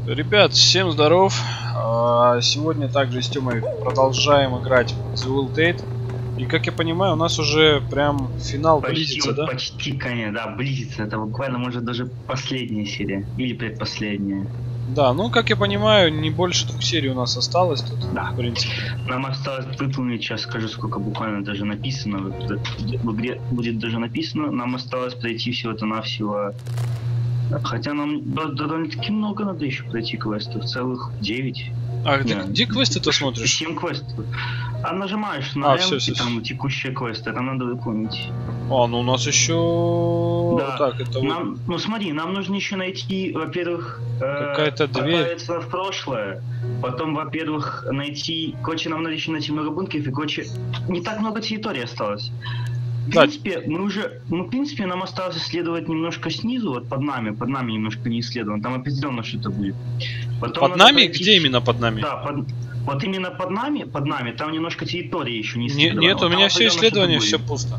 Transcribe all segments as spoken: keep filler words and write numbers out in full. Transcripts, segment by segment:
Ребят, всем здоров. Сегодня также с Тёмой продолжаем играть в The Will Tate. И как я понимаю, у нас уже прям финал почти, близится, вот да? Почти конец, да, близится. Это буквально может даже последняя серия. Или предпоследняя. Да, ну как я понимаю, не больше двух серий у нас осталось тут, Да. в принципе. Нам осталось выполнить, сейчас скажу, сколько буквально даже написано. В игре будет даже написано. Нам осталось пройти всего-то навсего. Хотя нам довольно-таки много надо еще пройти квестов, целых девять. А где, где квесты ты смотришь? семь квестов. А нажимаешь на а, М, все, и все, там текущие квесты, это надо выполнить. А, ну у нас еще... Да. Так, это нам, вот... Ну смотри, нам нужно еще найти, во-первых, какая-то э, дверь. отправиться в прошлое. Потом, во-первых, найти... Короче, нам надо еще найти много бункеров, и, короче, не так много территории осталось. В Да. принципе, мы уже, ну, в принципе, нам осталось исследовать немножко снизу, вот под нами, под нами немножко не исследовано, там определенно что-то будет. Потом Под нами? пройти... Где именно под нами? Да, под... вот именно под нами, под нами, там немножко территории еще не Не, исследовано. нет, вот у меня все исследования, все пусто.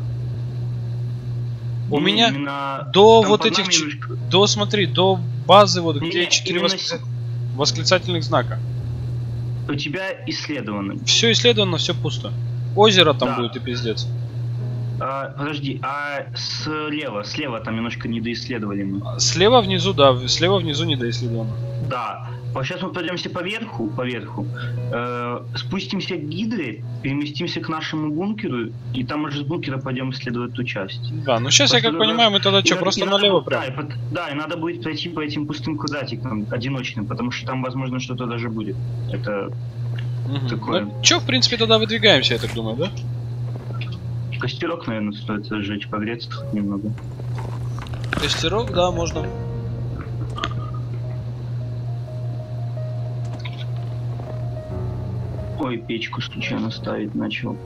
У не, меня именно... до там вот под этих, нами ч... немножко... до, смотри, до базы, вот не, где не, четыре именно... восклица... восклицательных знака. У тебя исследовано. Все исследовано, все пусто. Озеро там Да. будет и пиздец. А, подожди, а слева, слева там немножко недоисследовали мы. Слева внизу, да, слева внизу недоисследовано. Да. Вот сейчас мы пройдемся по верху, по верху, э, спустимся к Гидре, переместимся к нашему бункеру, и там уже с бункера пойдем исследовать ту часть. Да, ну сейчас я как понимаю, мы тогда что, просто налево прям? Да, и, да, и надо будет пройти по этим пустым квадратикам, одиночным, потому что там, возможно, что-то даже будет. Это угу. такое. Ну что, в принципе, тогда выдвигаемся, я так думаю, да? Костерок, наверное, стоит зажечь, погреться немного. Костерок, да, можно. Ой, печку случайно ставить начал.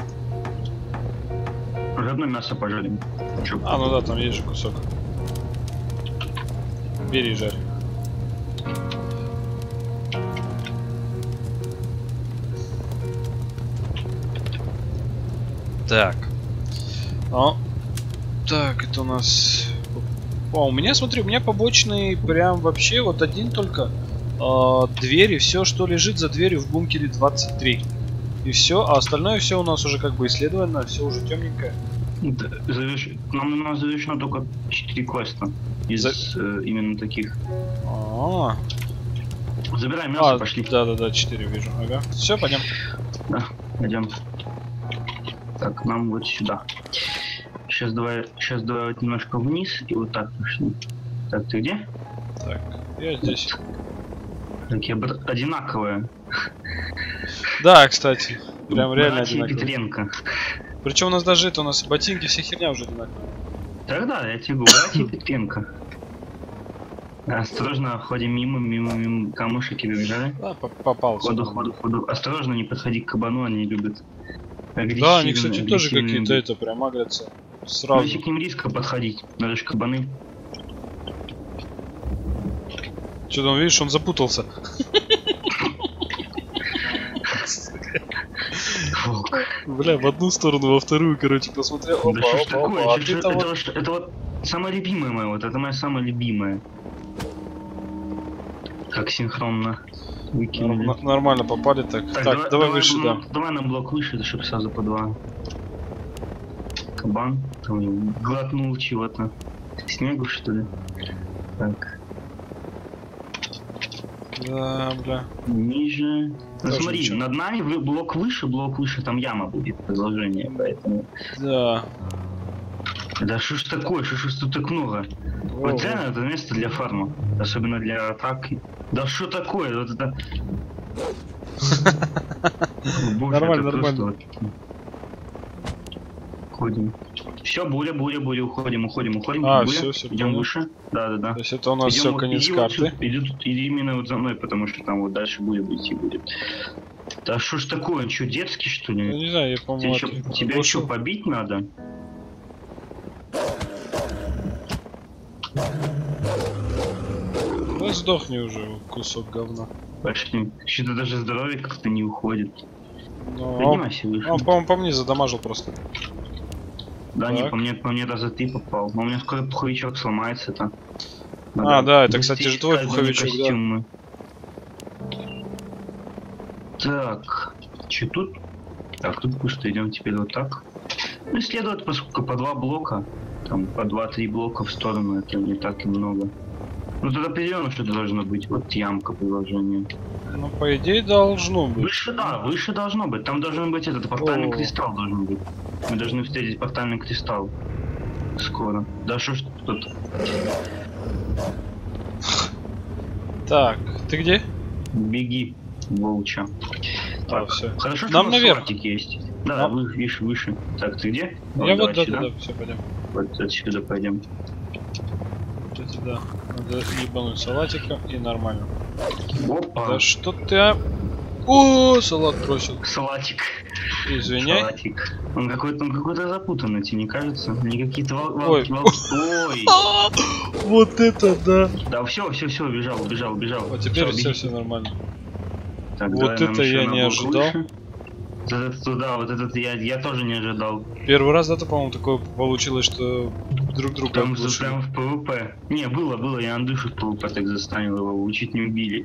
Уже одно мясо пожарим. Чё? А, ну да, там есть же кусок. Бери, жарь. Так. О. Так, это у нас... О, у меня, смотри, у меня побочный прям вообще вот один только. Э, двери, все, что лежит за дверью в бункере двадцать три. И все, а остальное все у нас уже как бы исследовано, все уже темненькое. Да, заверш... Нам у нас завершено только четыре квеста из За... э, именно таких. А, -а, -а. Забираем мясо, а, пошли. Да, да, да, четыре вижу. Ага. Все, пойдем. Да, пойдем. Так, нам вот сюда. Сейчас давай, сейчас давай вот немножко вниз и вот так пошли. Так, ты где? Так, я здесь. Такие одинаковые. Да, кстати, прям реально Братья одинаковые. Петренко. Причем у нас даже это, у нас ботинки, вся херня уже одинаковая. Тогда я тебе говорю, братья Петренко. Осторожно, ходим мимо, мимо, мимо камушек и побежали. Да, попал. Ходу, ходу, ходу. Осторожно, не подходи к кабану, они любят. Да, они, кстати, тоже какие-то это прям агрятся. Сразу. Если к ним риска подходить, даже ж кабаны. Что там, видишь, он запутался. Бля, в одну сторону, во вторую, короче, посмотрел. Опа, да что ж опа, такое? опа. Это, это, вот... это, это вот самое любимое мое, вот это моя самая любимая. Как синхронно выкинули. Норм, нормально попали, так. Так, так давай, давай выше, на, да. Давай на блок выше, чтобы сразу по два. Кабан, там глотнул чего-то. Снегу, что ли? Так. Да, бля. Ниже. Ну, смотри, ничего. над нами блок выше, блок выше, там яма будет, продолжение, поэтому... Да. Да что ж такое, что ж тут так много? О, вот реально это место для фарма, особенно для атаки. Да что такое, вот это... Нормально, нормально. Ходим. Все, буря, буря, буря, уходим, уходим, уходим. А, буря. все, все. Идем понял. выше. Да, да, да. То есть это у нас идем, все вот, конец иди карты. Вот, иди, иди именно вот за мной, потому что там вот дальше буря идти будет. Да что ж такое, что, детский что ли? Я не знаю, я по-моему. Тебя, еще, тебя еще побить надо? Ну сдохни уже, кусок говна. Пошли. Что-то даже здоровье как-то не уходит. Но Поднимайся он, выше. он, по-моему, по мне задамажил просто. Да, так. не, по мне, по мне раза ты попал. Но у меня скоро пуховичок сломается-то. А, да, это, кстати, же твой пуховичок, да. Так, что тут? Так, тут пусто, идем теперь вот так. Ну, исследовать, поскольку по два блока, там по два-три блока в сторону, это не так и много. Ну тут определенно что-то должно быть. Вот ямка приложения. Ну, по идее, должно быть. Выше, да, выше должно быть. Там должен быть этот портальный О. кристалл должен быть. Мы должны встретить портальный кристалл. Скоро. Да что ж тут? Так, ты где? Беги, волча. А, Так, все. хорошо, что Нам у нас наверх. фортик есть. Да, Нам- вы, видишь, выше. Так, ты где? Я вот, давай да, сюда. да, да, все, пойдем. Вот отсюда пойдем. Кстати, да. Надо ебануть салатика и нормально. Опа. Да что ты... а? О, салат бросил. Салатик. Извиняй. Салатик. Он какой-то, он какой-то запутанный, тебе не кажется? Не какие-то вол... вол- Ой. вол- Ой. Вот это да. Да, все, все, все, убежал, убежал, убежал. Вот теперь Всё, все, беги. все нормально. Так, Вот давай нам это ещё я на не блок ожидал. выше. Вот этот туда, вот этот я, я тоже не ожидал. Первый раз, да, по-моему, такое получилось, что друг друга Прям, за- оглушили. прям в ПВП. Не, было, было, я Андышу в ПВП так застанил его, чуть не убили.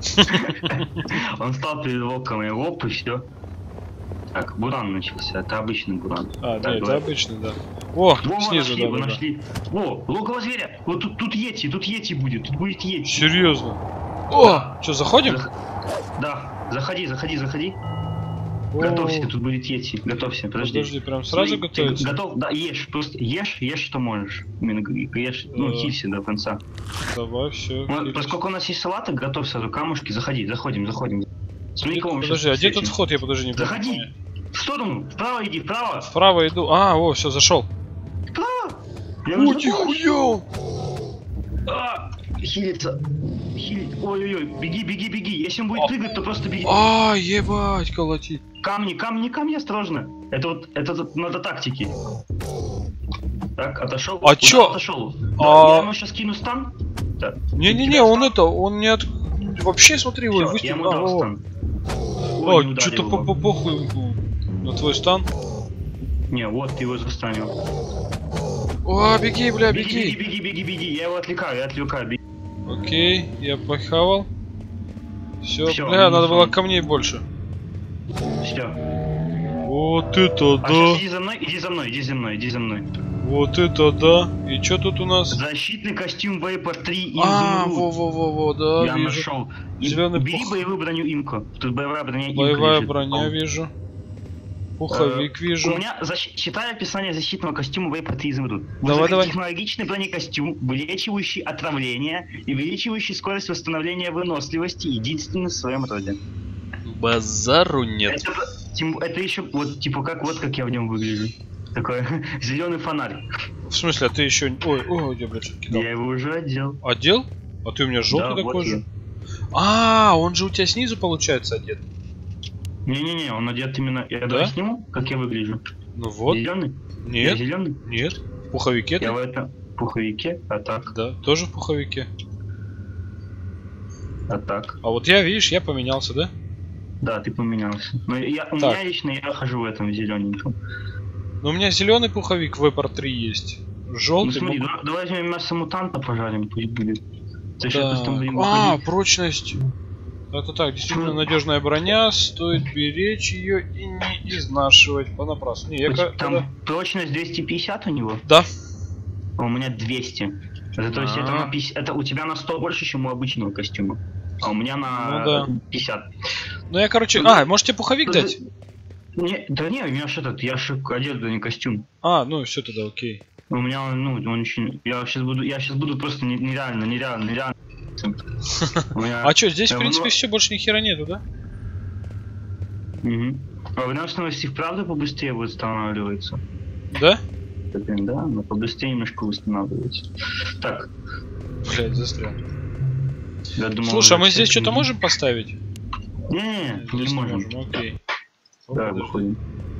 Он стал перед волком, и лоп, и все. Так, буран начался, это обычный буран. А, да, Так, это давай. обычный, да. О, Во, снизу, нашли, да, вы да, да. нашли. Во, логово зверя. Вот тут, тут Йети, тут Йети будет, тут будет Йети. Серьезно. О, что, заходим? Зах- Да, заходи, заходи, заходи. О, Готовься, тут будет Йети. Готовься, подожди. Подожди, прям сразу Смотри, ты готовиться? Готов? Да, ешь, просто ешь, ешь, что можешь. Именно г- ешь, ну, Да. хилься до конца. Давай, все. Ну, поскольку у нас есть салаты, готовь сразу камушки, заходи, заходим, заходим. Смотри, кого мы Подожди, щас а где тут встретим. вход? Я подожди, не понял. Заходи! В сторону, вправо иди, вправо! Вправо иду. А, о, все, зашел. Вправо! Я О, нужно нихуя! А, хилится. Хилит. Ой-ой-ой, беги, беги, беги. Если он будет А. прыгать, то просто беги. А, ебать, колотить. Камни, камни, камни, осторожно. Это вот, это вот надо тактики. Так, отошел. А чё? Отошел. А. Я ему сейчас кину стан. Так. Не-не-не, Тебя он стан? это, он не от... Вообще, смотри, Всё, ой, я выстрел. ему дал стан. Ой, не О, ударил что-то его. по похуй на твой стан. Не, вот ты его застанил. О, беги, бля, Беги, беги, беги. беги, беги, беги. Я его отвлекаю, я отвлекаю. Беги. Окей, я похавал. Все, Всё, бля, он надо было сон. камней больше. Все. Вот это А да. сейчас иди за мной, иди за мной, иди за мной, иди за мной. Вот это да. И что тут у нас? Защитный костюм Вейпер три А, Изумруд. во-во-во-во, да, Я вижу. нашел. И Зелёный бери пух. боевую броню Имко. Тут боевая броня Имко Боевая лежит. броня О. вижу. Пуховик Э, вижу. У меня, защ- читай описание защитного костюма Вейпер три Изумруд. Давай, давай. Технологичный бронекостюм, вылечивающий отравление и увеличивающий скорость восстановления выносливости, единственный в своем роде. Базару нет. Это, тем- это еще вот типа как вот как я в нем выгляжу. Такой зеленый фонарь. В смысле, а ты еще... Ой, ой, я, блядь, что-то кидал. Я его уже одел. Одел? А ты у меня желтый Да, такой вот же. я. А, он же у тебя снизу получается одет. Не-не-не, он одет именно. Я Да? давай сниму, как я выгляжу. Ну вот. Зеленый? Я Нет, зеленый? нет. В пуховике Я ты? в этом пуховике, а так, Да, тоже в пуховике. а так. А вот я, видишь, я поменялся, да? Да, ты поменялся. Но я, у Так. меня лично я хожу в этом зелененьком. Но у меня зеленый пуховик Вейпер три есть. Ну Желтый. смотри, могу- давай, давай возьмем мясо мутанта, пожарим, пусть будет. За счет Так. просто мы будем А, выходить. прочность. Это так, действительно надежная броня, стоит беречь ее и не изнашивать понапрасну. Не, я ка- Там когда- прочность двести пятьдесят у него, Да. а у меня двести. Это, то есть это, А. на пятьдесят это у тебя на сто больше, чем у обычного костюма. А у меня на Ну да. пятьдесят. Ну я, короче... Ну, А, можете пуховик дать? Не, да не, у меня ж этот, я же одежда, не костюм. А, ну все тогда, окей. У меня, он, ну, он еще... Я сейчас буду, я сейчас буду просто не- нереально, нереально, нереально. У меня- А что, здесь, в я принципе, буду- все больше ни хера нету, да? Мгм. А выносливость и вправду побыстрее восстанавливается. Да? Блин, да, но побыстрее немножко восстанавливается. Так, Блять, застрял. я думал... Слушай, а мы уже здесь всё что-то это- можем поставить? Не, не, Здесь не можем. окей. О, Да, подожди. выходим.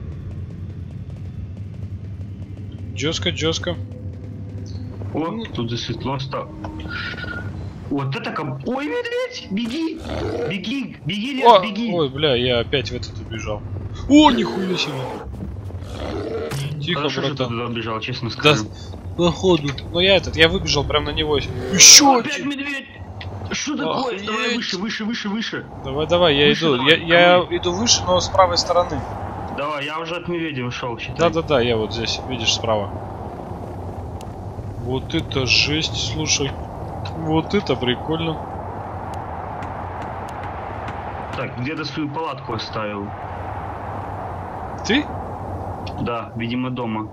Джёстко, джёстко. О, тут засветло стало. Вот это ком... Ой, медведь! Беги! Беги! Беги, Лес, О, беги! ой, бля, я опять в этот убежал. О, нихуя себе. Тихо, Хорошо, что ты братан. туда бежал, честно Да, скажу. походу. Ну я этот, я выбежал прям на него. Еще Опять один. медведь! Что такое? Давай выше, выше, выше, выше. Давай, давай, я выше иду. давай, я, я иду выше, но с правой стороны. Давай, я уже от медведя ушел, считай. Да-да-да, я вот здесь, видишь, справа. Вот это жесть, слушай. Вот это прикольно. Так, где-то свою палатку оставил. Ты? Да, видимо, дома.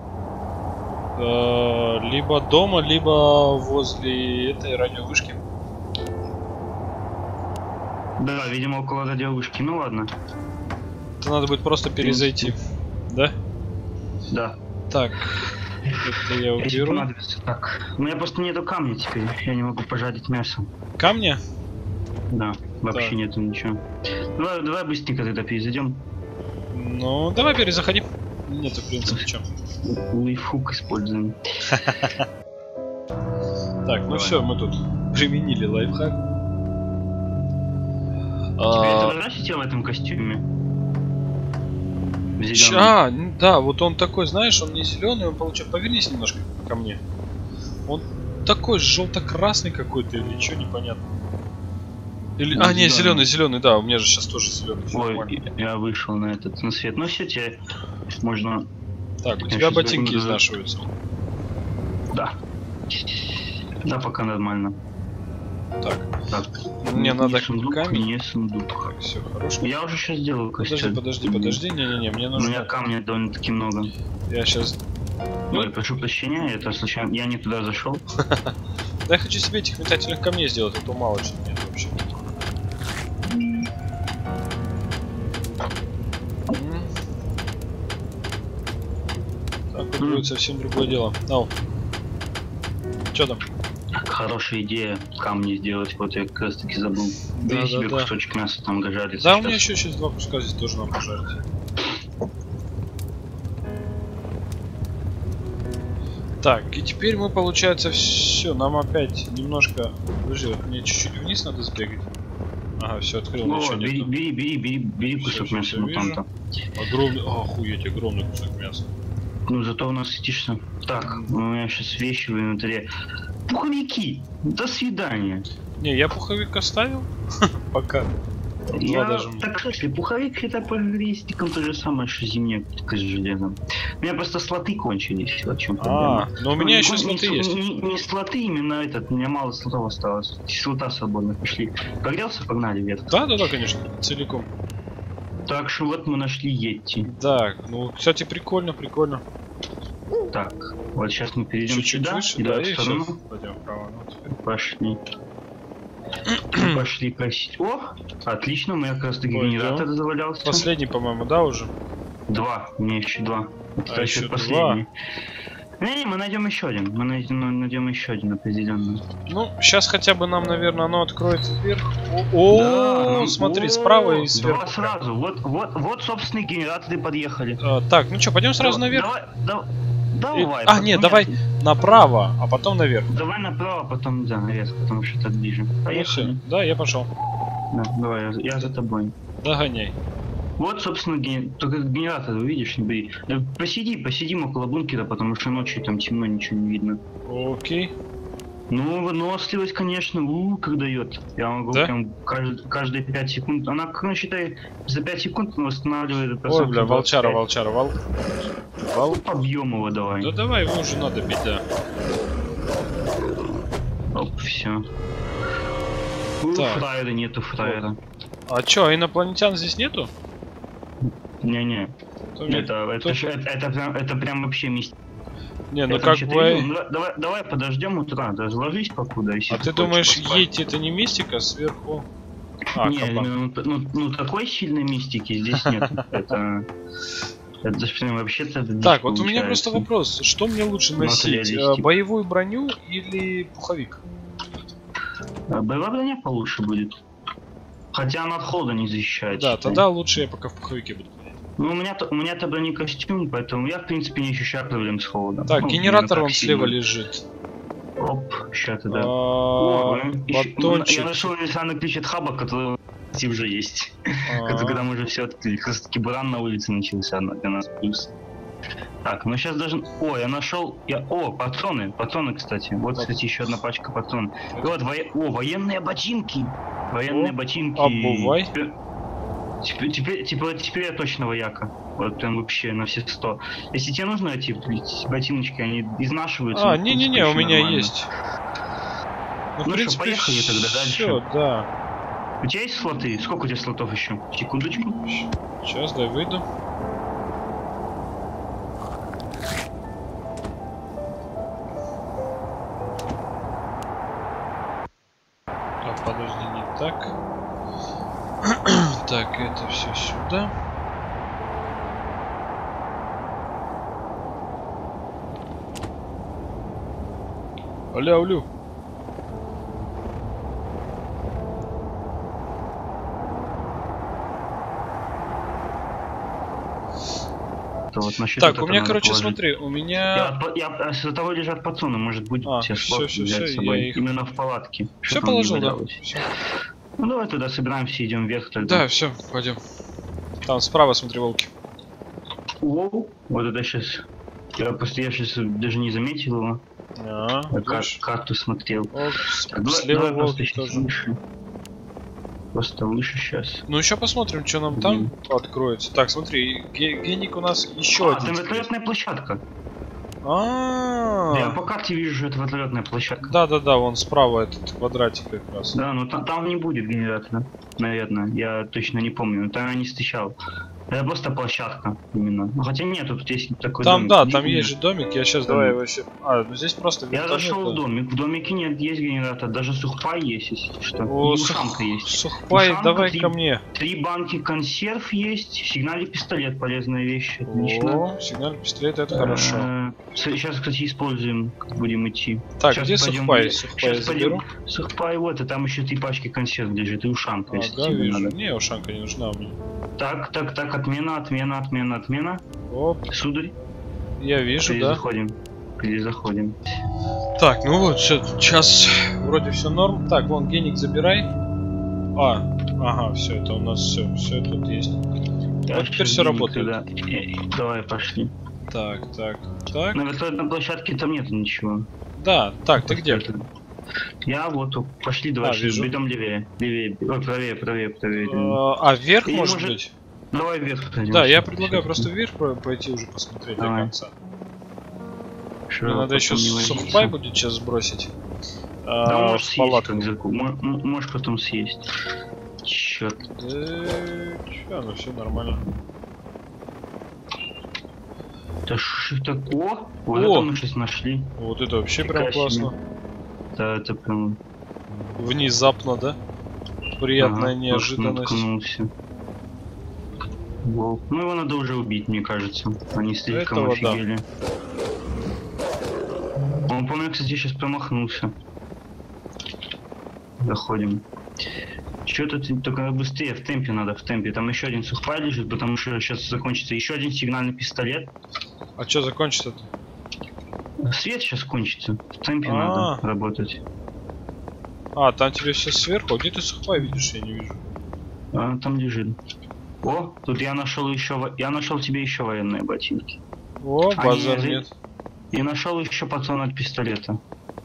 Э, либо дома, либо возле этой радиовышки. Да, видимо, около радиовышки. Ну ладно. Это надо будет просто перезайти. Да? Да. Так. Это я Если уберу. понадобится. Так. У меня просто нету камня теперь. Я не могу пожарить мясо. Камня? Да, вообще Так. нету ничего. Давай, давай быстренько тогда перезайдем. Ну, давай перезаходи. Нету, в принципе, чем. Лайфхук используем. Так, ну все, мы тут применили лайфхак. Тебе А, это нравится тебе в этом костюме? В Ч- зелёном? А, н- да, вот он такой, знаешь, он не зеленый, он получил. Повернись немножко ко мне. Он такой желто-красный какой-то или что, непонятно. Или... Ну, А, не, зелёный. зеленый, зеленый, да, у меня же сейчас тоже зеленый. Ой, я вышел на этот, на свет. Ну все, тебе можно... Так, у я тебя щас ботинки возьму, изнашиваются. Да. Да, пока нормально. Так, Так. мне не надо сундук, камень. не сундук. Так, все, хорошо. Я уже сейчас сделаю Подожди, костюм. подожди, подожди, не-не-не, мне У нужно... меня камня довольно-таки много. Я сейчас... Ой, прошу прощения, это случайно. Я не туда зашел. Да я хочу себе этих метательных камней сделать, а то мало что нет вообще. М. Так вот М. будет совсем другое дело. Ау. Чё там? Хорошая идея камни сделать. Вот я как раз таки забыл. Да, Бери да, себе да. кусочек мяса там гожарится. Да, у меня еще сейчас два куска здесь тоже надо пожарить. Так, и теперь мы, получается, все, нам опять немножко... Подожди, вот мне чуть-чуть вниз надо сбегать. Ага, все, открыл, О, ничего бери, нету. бери, бери, бери, бери Всё, кусок всё, мяса всё вот вижу. там-то. Огромный... А, охуеть, огромный кусок мяса. Ну зато у нас сидишься. Так, у меня сейчас вещи в инвентаре. Пуховики! До свидания. Не, я пуховик оставил. Пока. Два Я... даже. Так что, если пуховик это по характеристикам то же самое, что зимняя куртка с железом. У меня просто слоты кончились, вот в чем А, проблема. но у меня Ну, еще не- слоты не, есть. Не, не слоты, именно этот, у меня мало слотов осталось. Слота свободно пошли. Погрелся, погнали вверх. Да, да, да, конечно, целиком. Так что вот мы нашли Йети. Так, ну, кстати, прикольно, прикольно. Так, вот сейчас мы перейдем Чуть-чуть сюда, выше, и да, в и сторону. все. Пойдем вправо. Ну, теперь. Пошли. Пошли косить. О, отлично, у меня как раз таки Пойдем. генератор завалялся. Последний, по-моему, да, уже? Два, у меня еще два. Это А, еще еще последний. Не-не, мы найдем еще один. Мы найдем, мы найдем еще один определенно. Ну, сейчас хотя бы нам, наверное, оно откроется вверх. О, Да, О, ну, смотри, о, справа и сверху. Два сразу. Вот, вот, вот, собственные генераторы подъехали. А, так, ну что, пойдем сразу Давай, наверх? Давай, да- И- давай. А, нет, давай направо, а потом наверх. Давай направо, потом да, наверх, потому что так ближе. Ну, Поехали. всё. Да, я пошел. Да, давай, я, я за тобой. Догоняй. Вот, собственно, ген... только генератор, увидишь, не бери. Э, Посиди, посидим около бункера, потому что ночью там темно, ничего не видно. Окей. Ну, выносливость, конечно, у, как дает. Я могу Да? прям кажд- каждые пять секунд. Она, ну, считай, за пять секунд восстанавливает. Ой, бля, волчара, волчара, вол... Вол... Объем его давай. Да давай, его уже надо бить, да. Оп, все. Так. Фраера нету, фраера. А чё, инопланетян здесь нету? Не-не. То мне- Это, это, то- ж- это, это, прям, это прям вообще мистика. Не, ну Я там как что-то бы... видел. Ну, давай, давай подождем утра, разложись покуда. Если А ты хочешь думаешь, поспать. Йети это не мистика сверху? А, не, кабан. ну, ну, ну, такой сильной мистики здесь нет. Это... Это ж прям вообще-то... дичь Так, вот у меня получается. просто вопрос. Что мне лучше носить? Материалистик. э, Боевую броню или пуховик? А, Боевая броня получше будет. Хотя она от холода не защищает. Да, считай. тогда лучше я пока в пуховике буду. Ну, у меня-то у меня-то бронекостюм, поэтому я, в принципе, не ощущаю проблем с холодом. Так, Ну, генератор именно вон так слева сильно. лежит. Оп, ща ты, да. А, О, ещё- Батончик. Я нашел универсальный ключ от хаба, который уже есть. А, Это когда мы уже все открыли. Как раз таки буран на улице начался на- для нас плюс. Так, ну сейчас даже... О, я нашел... Я... О, патроны. Патроны, кстати. Вот, кстати, еще одна пачка патронов. И вот, во... О, военные ботинки. Военные О, ботинки. обувай. Теперь... Теперь, теперь, теперь, теперь я точно вояка. Вот прям вообще на все сто. Если тебе нужны эти ботиночки, они изнашиваются. А, не-не-не, у меня нормально. Есть. Ну, ну что, поехали тогда дальше. Все, да. У тебя есть слоты? Сколько у тебя слотов еще? Секундочку. Сейчас, дай выйду. А, подожди, не так. Так, это все сюда. Аля-улю. Вот так, у меня, короче, положить. Смотри, у меня... Я, я, я, с того лежат пацаны, может быть, а, все все, все, все, с собой. Я их... Именно в палатке. Все положил, да? Все. Ну давай туда собираемся, идем вверх тогда. Да, все, пойдем. Там справа, смотри, волки. Воу, вот это сейчас... Я просто я сейчас даже не заметил его. А, я кар карту смотрел. О, так, слева волки тоже. Выше. Просто выше сейчас. Ну еще посмотрим, что нам там mm-hmm. откроется. Так, смотри, геник у нас еще а, один. Там вертолетная площадка. А, я по карте вижу, что это вертолетная площадка. Да, да, да, вон справа этот квадратик как раз. Да, но там, там не будет генератора, наверное. Я точно не помню, но там я не встречал. Это просто площадка именно. Ну, хотя нет, тут есть такой там, домик. да, не там помню. есть же домик, я сейчас давай его еще... А, ну здесь просто... Я зашел в домик, в домике нет, есть генератор, даже сухпай есть, если что. О, и сух... ушанка есть. Сухпай, ушанка, давай три, ко мне. Три банки консерв есть, сигнальный пистолет, полезная вещь, отлично. О, сигнальный пистолет, это хорошо. Сейчас, кстати, используем, будем идти. Так, сейчас где пойдем, сухпай? Сухпай сейчас пойдем. Сухпай, вот, и там еще три пачки консерв лежит, и ушанка, если ага, тебе вижу. надо. Не, ушанка не нужна мне. Так, так, так, отмена, отмена, отмена, отмена. Оп. Сударь. Я вижу, да. Заходим. Перезаходим. Так, ну вот, все, сейчас вроде все норм. Так, вон, геник забирай. А, ага, все, это у нас все, все тут есть. Да, вот теперь все работает. Да. Давай, пошли. Так, так, так. На вертолетной площадке там нету ничего. Да, так, ты где? Я вот, пошли, давай, а, вижу. Идем левее, левее, Ой, правее, правее, правее. А, а вверх, Или может, может быть? Давай вверх. Пойдем, да, я предлагаю просто вверх пройти уже посмотреть давай. До конца. Шо, мне надо еще сухпай будет сейчас сбросить. Да, а, можешь съесть, как заку. Можешь потом съесть. Черт. Да, чё, ну все нормально. Да что такое? Вот это мы сейчас нашли. Вот это вообще прям классно. Да, это прям... Внезапно, да? Приятная ага, неожиданность. Wow. Ну его надо уже убить, мне кажется. Они слишком Этого офигели. Да. Он, по-моему, кстати, сейчас промахнулся. Заходим. Что-то только быстрее, в темпе надо, в темпе. Там еще один сухпай лежит, потому что сейчас закончится еще один сигнальный пистолет. А что закончится-то? Свет сейчас кончится. В темпе А-а-а. надо работать. А, там тебе все сверху. А где ты сухпай видишь? Я не вижу. А, там лежит. О, тут я нашел еще, я нашел тебе еще военные ботинки. О, базар Они... нет. И нашел еще патрон от пистолета.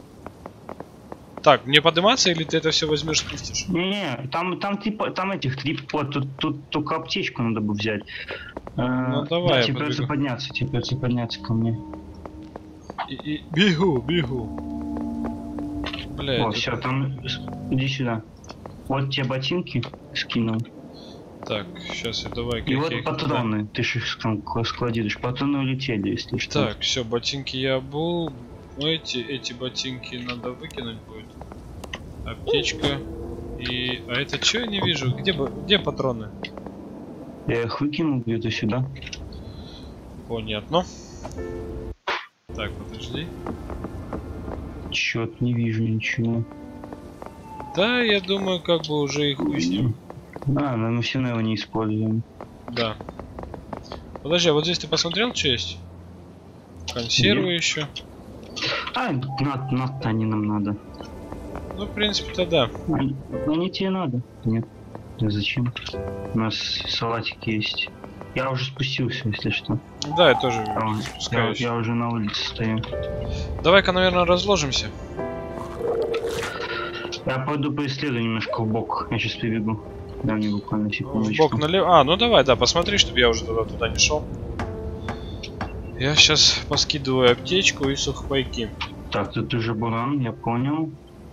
Так, мне подниматься или ты это все возьмешь, спустишь? Не-не, там, там типа, там этих три, вот, тут, тут только аптечку надо бы взять. Ну э, давай, да, я тебе придется подняться, тебе придется подняться ко мне. И, и, бегу, бегу. Бля, О, все, там, иди сюда. Вот те ботинки скинул. Так, сейчас я давай. И вот патроны, да. Ты же их там складируешь. Патроны улетели, если что. Так, все, ботинки я обул. Ну эти, эти ботинки надо выкинуть будет. Аптечка. И. А это что я не вижу? Где, где патроны? Я их выкинул где-то сюда. Понятно. Так, подожди. Чёрт, не вижу ничего. Да, я думаю, как бы уже их уясним. А, но мы все равно его не используем. Да. Подожди, а вот здесь ты посмотрел, что есть? Консервы Нет. еще. А, на, на, они нам надо. Ну, в принципе-то да. Они, они тебе надо. Нет. Да зачем? У нас салатик есть. Я уже спустился, если что. Да, я тоже А, я, спускаюсь. я уже на улице стою. Давай-ка, наверное, разложимся. Я пойду поисследую немножко в бок. Я сейчас прибегу. Дай мне буквально В секундочку. бок налево. А, ну давай, да, посмотри, чтобы я уже туда, туда не шел. Я сейчас поскидываю аптечку и сухпайки. Так, тут уже буран, я понял.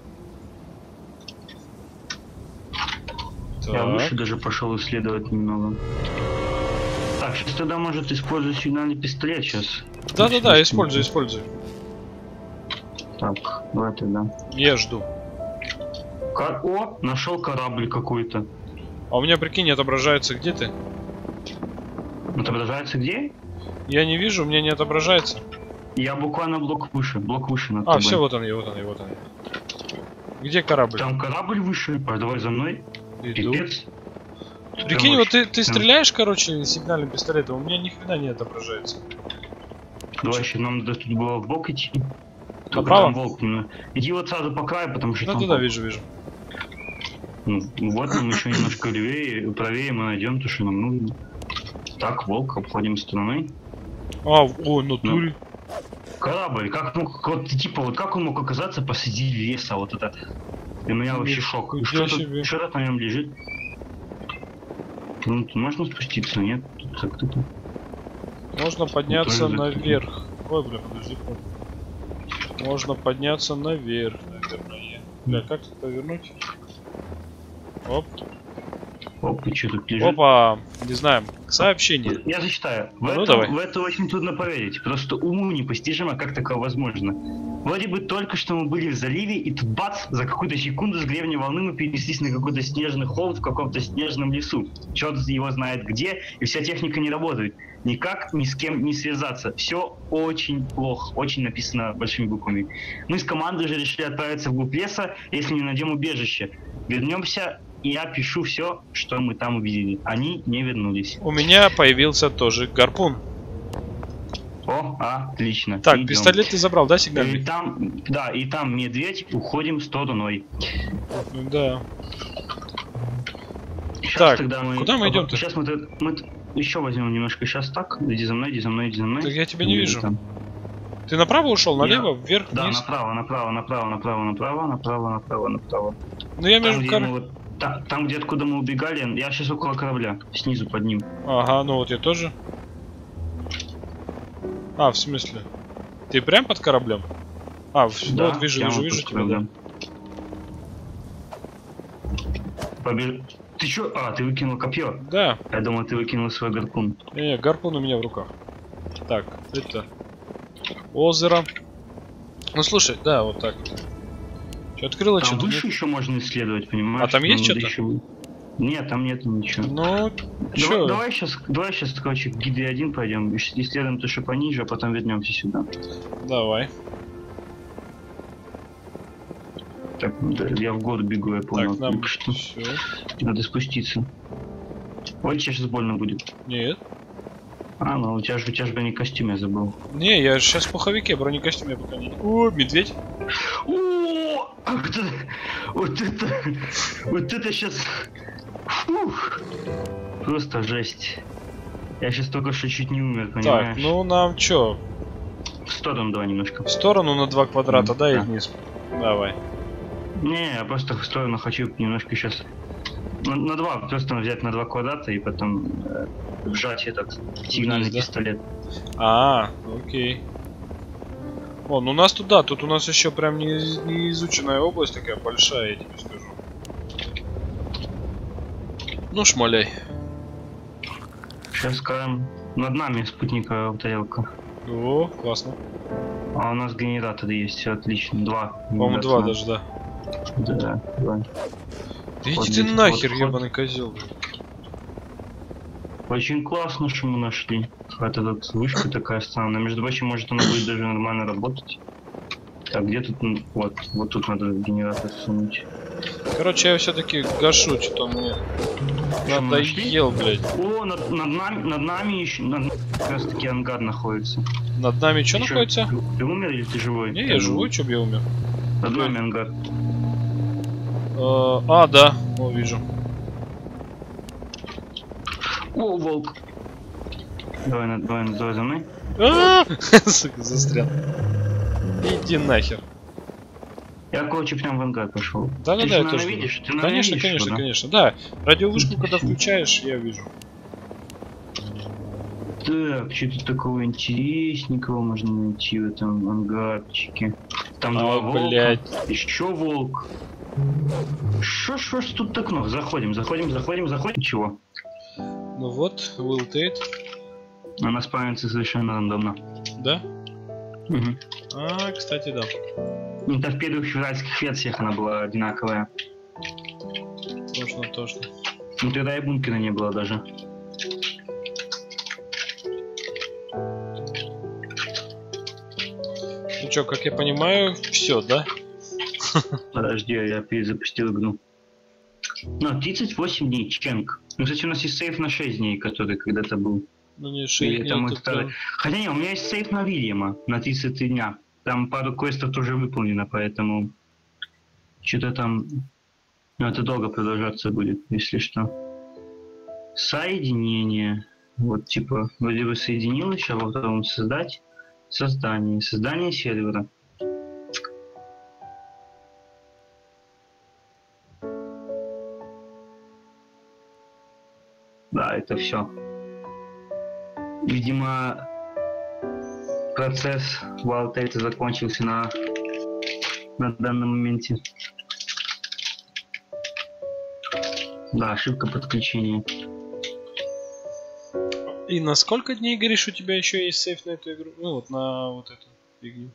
Так. Я выше даже пошел исследовать немного. Так, сейчас тогда может использовать сигнальный пистолет сейчас. Да-да-да, используй, используй. Так, давай тогда. Я жду. Ка- О, нашел корабль какой-то. А у меня, прикинь, отображается, где ты? Отображается где? Я не вижу, у меня не отображается. Я буквально блок выше, блок выше над А, тобой. все, вот он, я, вот он, я, вот он. Где корабль? Там корабль выше, а давай за мной. Иду. Пипец. Прикинь, Там вот ты, вообще- ты там- стреляешь, короче, сигнальным пистолетом, у меня ни хрена не отображается. Давай еще нам надо тут было в бок идти. Только Направо? там волк именно. Иди вот сразу по краю, потому что Ну там туда волк. вижу, вижу. Ну, вот нам еще немножко левее, правее мы найдем то, что нам нужно. Так, волк, обходим стороной. А, о, натуре. Корабль, как мог, вот, типа, вот как он мог оказаться посреди леса, вот это. Для меня вообще шок. И Нифига Что себе. тут, что тут на нем лежит? Ну, тут можно спуститься, нет? Тут так, тут. Можно подняться тоже закрыто. наверх. Ой, бля, подожди. Можно подняться наверх, наверное. Бля, как тут повернуть? Оп. Оп, и что тут лежит? Опа, не знаем. Сообщение. Я зачитаю. В, Ну, этом- давай. в это очень трудно поверить. Просто уму непостижимо, как такое возможно. Вроде бы только что мы были в заливе, и тут бац, за какую-то секунду с гребня волны мы перенеслись на какой-то снежный холм в каком-то снежном лесу. Черт его знает где, и вся техника не работает. Никак ни с кем не связаться. Все очень плохо, очень написано большими буквами. Мы с командой уже решили отправиться вглубь леса, если не найдем убежище. Вернемся, и я пишу все, что мы там увидели. Они не вернулись. У меня появился тоже гарпун. О, отлично. Так, Идем. пистолет ты забрал, да, И сигнальный? там, да, и там медведь, уходим стороной. Ну да. Сейчас Так, тогда мы... куда мы идем-то? Сейчас мы, тут- мы тут еще возьмем немножко. Сейчас так. Иди за мной, иди за мной, иди за мной. Так я тебя не И вижу. там. Ты направо ушел, Я- налево, вверх, Да, вниз? направо, направо, направо, направо, направо, направо, направо, направо. Ну я Там, между где кор... мы вот- та- там, где откуда мы убегали, я сейчас около корабля, снизу под ним. Ага, ну вот я тоже. А, в смысле? Ты прям под кораблем? А, в- Да, вот вижу, прямо вижу, под вижу тебя, да. кораблем. Побеж... Ты чё? А, ты выкинул копье. Да, Я думал, ты выкинул свой гарпун. не, гарпун у меня в руках. Так, это озеро. Ну слушай, да, вот так вот. Что, открыло Там что-то? выше еще можно исследовать, понимаешь? А там есть Нам надо что-то? еще- Нет, там нету ничего. Ну, Давай, чё? давай сейчас, давай сейчас, короче, к гиде один пойдем, ис- исследуем то, что пониже, а потом вернемся сюда. Давай. Так, да, я в город бегу, я понял. Так, нам только что. все. Надо спуститься. Ой, тебе сейчас больно будет. Нет. А, ну у тебя же у тебя же бронекостюм, я забыл. Не, я сейчас в пуховике, бронекостюм я пока не... О, медведь. О, а вот это, вот это, вот это сейчас, фух, просто жесть. Я сейчас только что чуть не умер, Так, понимаешь? ну нам чё? В сторону давай немножко. В сторону на два квадрата, М, да, и да. вниз. Давай. Не, я просто в сторону хочу немножко сейчас на, на два, просто взять на два квадрата и потом э, вжать этот сигнальный Вниз, да? пистолет. А, окей. О, ну у нас тут, да, тут у нас еще прям не, не изученная область такая большая, я тебе скажу. Ну, шмаляй. Сейчас скажем, над нами спутниковая тарелка. О, классно. А у нас генератор есть, все отлично. Два. По-моему, два даже, да. Да, два. Да иди Вот ты здесь нахер, вот ебаный козел. Очень классно, что мы нашли. Какая-то тут вышка такая странная. Между прочим, может она будет даже нормально работать. Так, где тут... м, Вот, вот тут надо генератор сунуть. Короче, я все-таки гашу, что-то мне Что мы надоел, блядь. О, над, над нами, над нами еще... Над... Как раз таки ангар находится. Над нами что Ты чё, находится? Ты, ты умер или ты живой? Не, я живой, чё б я умер. Над нами ангар. Э, А, да, о, вижу. О, волк. Давай, на- давай, давай за мной. А, сука, застрял. Иди нахер. Я, короче, прям в ангар пошел. Да, да, Ты да, же, я тоже. наверное, видишь? Ты, наверное, Конечно, видишь конечно, его, да? конечно. Да, радиовышку, когда включаешь, я вижу. Так, что-то такого интересненького можно найти в этом ангарчике. Там А, два волка. блядь. Еще волк. Шо, шо ж тут окно? Заходим, заходим, заходим, заходим. Чего? Ну вот, Will Tate. Она спавнится совершенно рандомно. Да? Угу. А, кстати, да. Это в первых февральских версиях она была одинаковая. Точно, точно. Ну тогда и бункера не было даже. Ну чё, как я понимаю, все, да? Подожди, я перезапустил игру. Ну, тридцать восемь дней, ченг. Ну, кстати, у нас есть сейф на шесть дней, который когда-то был. Ну не Или шесть это дней, мой тут старый. прям- Хотя не, у меня есть сейф на Вильяма на тридцать три дня. Там пару квестов тоже выполнено, поэтому что-то там... Ну, это долго продолжаться будет, если что. Соединение. Вот, типа, вроде бы соединилось, а потом создать создание. Создание сервера. Да, это все. Видимо, процесс Wildtate закончился на, на данном моменте. Да, ошибка подключения. И на сколько дней, говоришь, у тебя еще есть сейф на эту игру? Ну вот на вот эту фигню.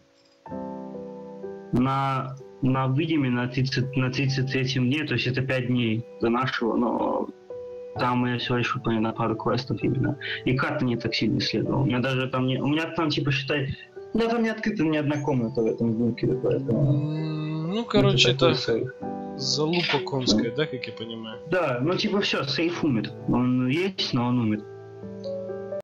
На, на выдиме на, тридцать, на тридцать третьем дне, то есть это пять дней до нашего, но там я всего лишь выполнил на пару квестов именно. И карта не так сильно исследовал. У меня даже там не... У меня там типа считай... У меня там не открыта ни одна комната в этом бункере, поэтому... М, Ну, короче, такой это сейф. залупа конская, да, как я понимаю? Да, ну типа все, сейф умер. Он есть, но он умер.